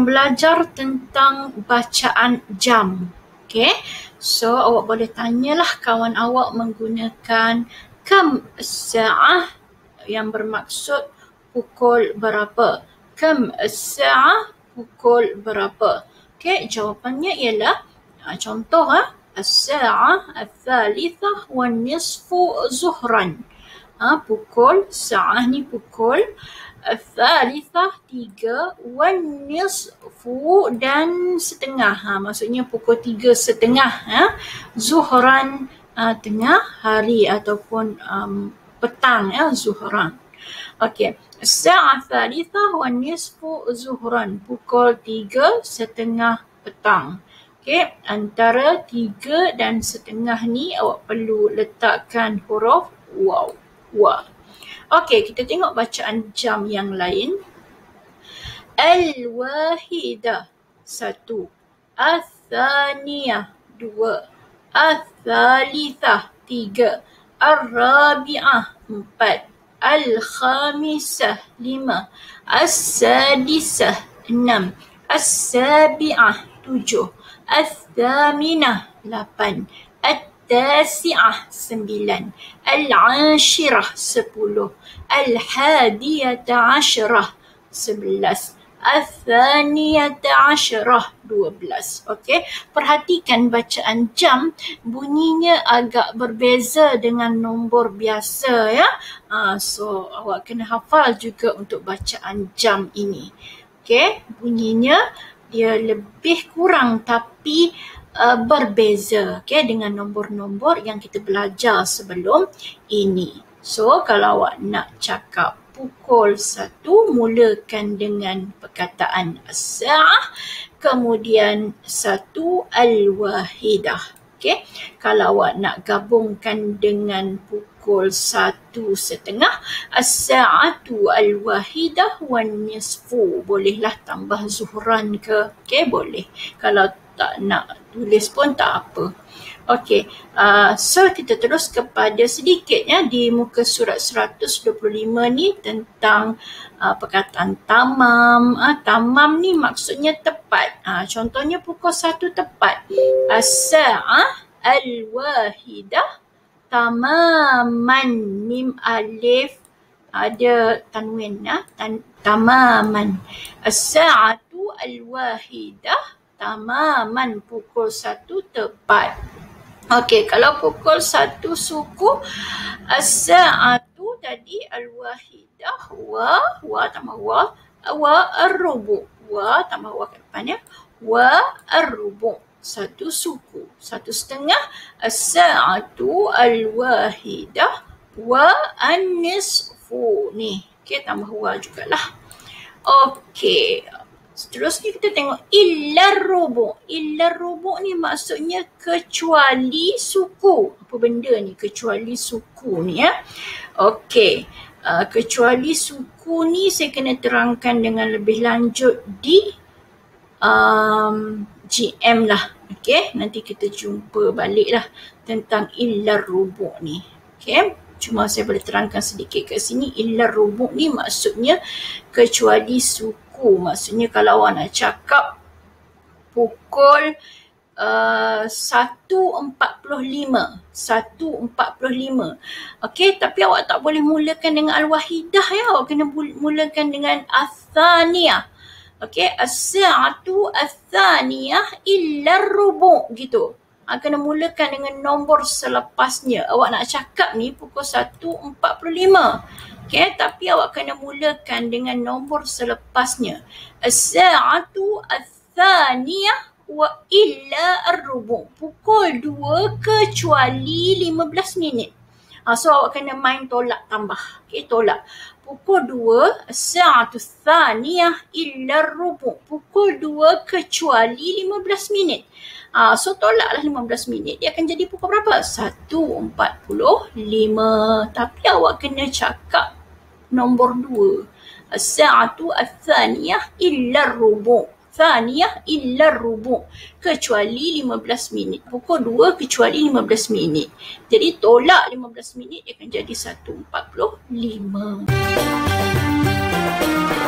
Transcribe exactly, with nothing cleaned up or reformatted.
belajar tentang bacaan jam. Okay, so awak boleh tanyalah kawan awak menggunakan kam as-sa'ah yang bermaksud pukul berapa. Kam as-sa'ah, pukul berapa. Okay, jawapannya ialah contoh ah as-sa'ah al-thalithah wan nisfu zuhran. Ha, pukul, sa'ah ni pukul, al-thalithah tiga, wan nisfu dan setengah. Ha, maksudnya pukul tiga setengah. Ha, zuhran uh, tengah hari ataupun um, petang ya, zuhran. Okey, as-sa'ah al-thalithah wan nisfu zuhran, pukul tiga setengah petang. Okey, antara tiga dan setengah ni awak perlu letakkan huruf waw. Wa. Okey, kita tengok bacaan jam yang lain. Al-wahidah, satu. Al-thaniyah, dua. Al-thalithah, tiga. Al-rabi'ah, empat. Al-khamisah, lima. As-sadisah, enam. As-sabi'ah, tujuh. Al-thaminah, lapan. At-tasi'ah, sembilan. Al-ashirah, sepuluh. Al-hadiyata asyrah, sebelas. Al-thaniyata asyrah, dua belas. Okey, perhatikan bacaan jam bunyinya agak berbeza dengan nombor biasa ya. Uh, so awak kena hafal juga untuk bacaan jam ini. Okey, bunyinya dia lebih kurang tapi Uh, berbeza okay, dengan nombor-nombor yang kita belajar sebelum ini. So, kalau awak nak cakap pukul satu, mulakan dengan perkataan as-sa'ah, kemudian satu al-wahidah. Okay. Kalau awak nak gabungkan dengan pukul satu setengah, as-sa'atu al-wahidah wan nisfu. Bolehlah tambah zuhran ke? Okay, boleh. Kalau tak nak tulis pun tak apa. Okey, uh, so kita terus kepada sedikit ya di muka surat seratus dua puluh lima ni tentang uh, perkataan tamam. Uh, tamam ni maksudnya tepat. Uh, contohnya pukul satu tepat. As-sa'ah al-wahidah tamaman. Mim alif ada tanwin ya. Tan- tamaman. As-sa'atu al-wahidah tamaman, pukul satu tepat. Okey, kalau pukul satu suku, as-sa'atu tadi al-wahidah, wa, wa tambah wa, wa ar-rubu, wa tambah wa ke depan ya, wa ar-rubu, satu suku, satu setengah, as-sa'atu al-wahidah, wa an-nisfu, ni, okey, tambah wa jugalah. Okey, seterusnya kita tengok illar rubu'. Illar rubu' ni maksudnya kecuali suku. Apa benda ni kecuali suku ni ya? Okey. Uh, kecuali suku ni saya kena terangkan dengan lebih lanjut di um, G M lah. Okey. Nanti kita jumpa balik lah tentang illar rubu' ni. Okey. Cuma saya boleh terangkan sedikit kat sini. Illar rubu' ni maksudnya kecuali suku. Maksudnya kalau awak nak cakap pukul uh, satu empat puluh lima. satu empat puluh lima. Okey, tapi awak tak boleh mulakan dengan al-wahidah ya. Awak kena mulakan dengan al-thaniyah. Okey, as-sa'atu al-thaniyah illa rubu' gitu. Awak kena mulakan dengan nombor selepasnya. Awak nak cakap ni pukul satu empat puluh lima. Okay, tapi awak kena mulakan dengan nombor selepasnya. As-sa'atu al-thaniyah wa illa ar-rubu'. Pukul dua kecuali lima belas minit. Ha, so awak kena main tolak tambah. Okay, tolak. Pukul dua, as-sa'atu al-thaniyah illa ar-rubu'. Pukul dua kecuali lima belas minit. Ha, so tolaklah lima belas minit. Dia akan jadi pukul berapa? satu empat puluh lima. Tapi awak kena cakap nombor dua. As-sa'atu al-thaniyah illa ar-rubu'. Thaniyah illa ar-rubu'. Kecuali lima belas minit. Pukul dua kecuali lima belas minit. Jadi tolak lima belas minit dia akan jadi satu empat puluh lima.